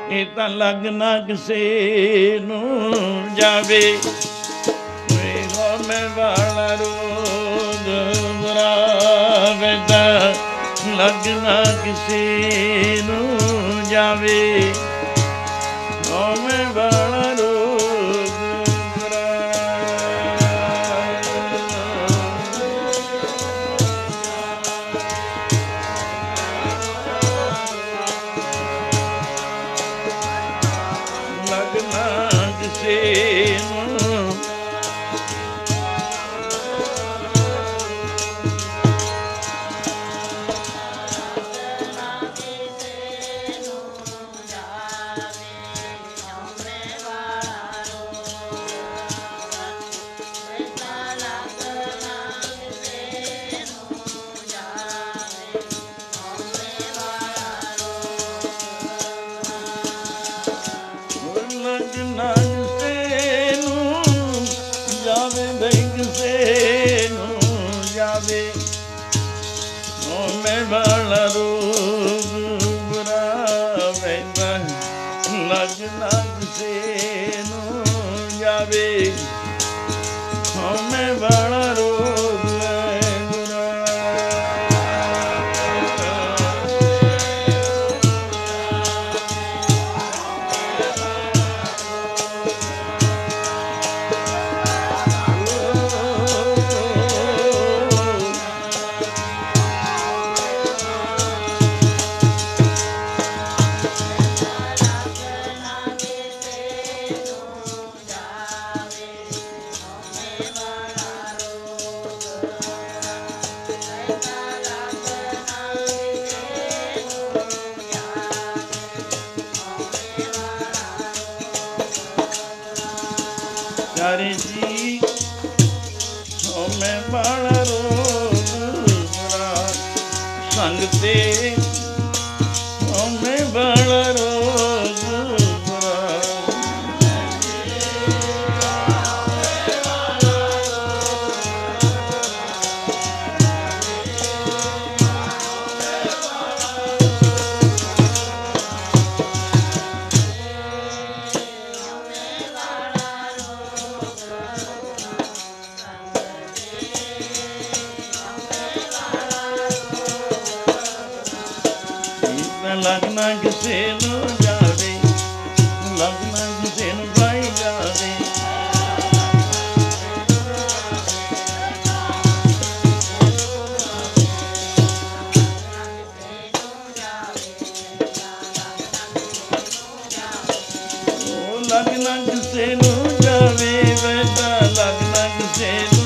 ਇਹ ਤਾਂ ਲੱਗਣਾ ਕਿਸੇ ਨੂੰ ਜਾਵੇ। ਮੈਂ ਵਾਲਾ ਰੋਗ ਬਰਾਵੇ ਤਾਂ ਲੱਗਣਾ ਕਿਸੇ ਨੂੰ ਜਾਵੇ। ਮੈਂ ਵਾਲਾ ਰੋਗ ਲੱਗਣਾ ਕਿਸੇ ਨੂੰ ਮੈਂ ਵਾਲਾ ਰੋਗ ਬਰਾਵੇ ਤਾਂ ਲੱਗਣਾ ਕਿਸੇ ਨੂੰ ਜਾਵੇ। ਮੈਂ ਵਾਲਾ ਰੋਗ ਪਿਆਰੇ ਜੀ ਮੈਂ ਵਾਲਾ ਰੋਗ ਬਰਾ ਸੰਗ ਤੇ ਮੈਂ ਵਾਲਾ ਰੋਗ ਬਰਾ ਲੱਗਣਾ ਕਿਸੇ ਨੂੰ ਜਾਵੇ, ਲੱਗਣਾ ਕਿਸੇ ਨੂੰ ਪਾਈ ਜਾਵੇ। ਉਹ ਲੱਗਣਾ ਕਿਸੇ ਨੂੰ ਜਾਵੇ, ਵੈਦਾ ਲੱਗਣਾ ਕਿਸੇ ਨੂੰ